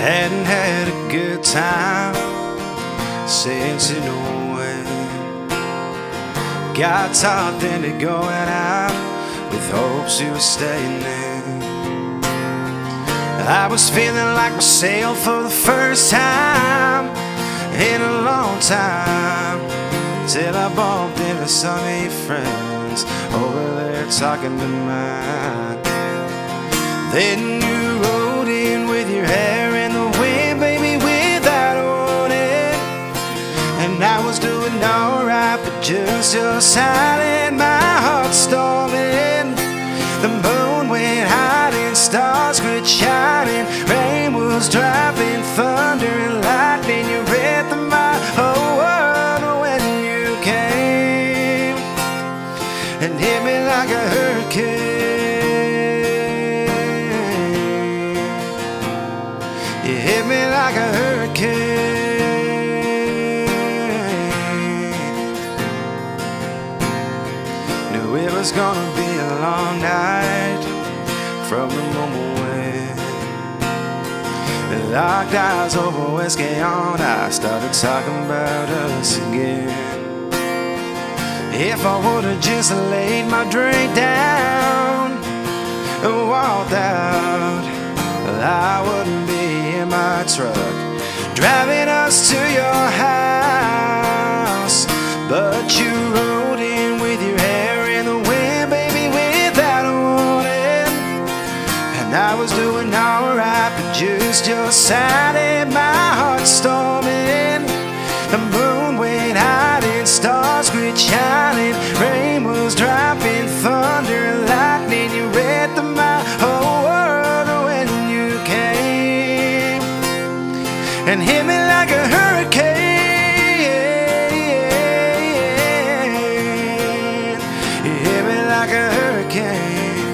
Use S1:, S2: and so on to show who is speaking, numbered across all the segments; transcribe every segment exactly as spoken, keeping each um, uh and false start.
S1: Hadn't had a good time since you know when. Got talked into going out with hopes you were staying in. I was feeling like myself for the first time in a long time, till I bumped into some of your friends over there talking to mine. Then you rode in with your hair in the wind, baby, without a warning. And I was doing alright, but just your silence, my heart storming. The moon went hiding, stars quit shining, rain was dropping, thunder and lightning. You read the my whole world when you came and hit me like a hurricane. You hit me like a hurricane. Knew it was gonna be a long night from the moment when the locked eyes over whiskey on, I started talking about us again. If I would've just laid my drink down and walked out, I wouldn't be in my truck driving us to your house. But you rode in with your hair in the wind, baby, without a warning. And I was doing alright, but just your side and my heart storming. The moon went hiding, stars quit shining, rain was dropping, thunder and lightning. You read the my whole world when you came and hit me like a hurricane. You hit me like a hurricane.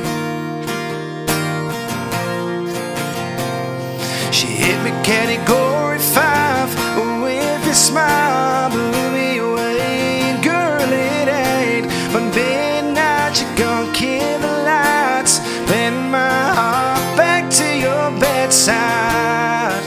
S1: She hit me category five with your smile, blew me away. Girl, it ain't but midnight, you're gonna kill the lights, bend my heart back to your bedside.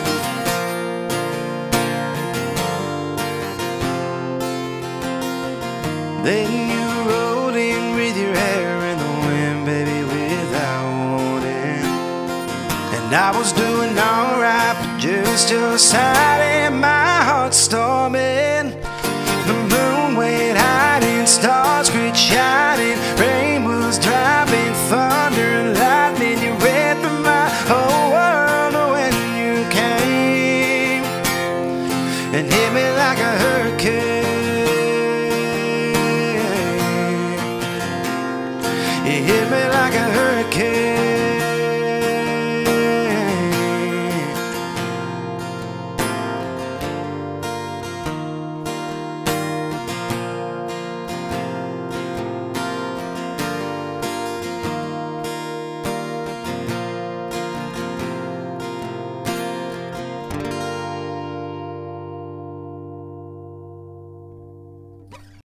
S1: Then you rode in with your hair in the wind, baby, without warning. And I was doing alright, but just your side and my heart storming. The moon went hiding, stars quit shining, rain was dropping, thunder and lightning. You read through my whole world when you came and hit me like a hurricane. You hit me like a hurricane.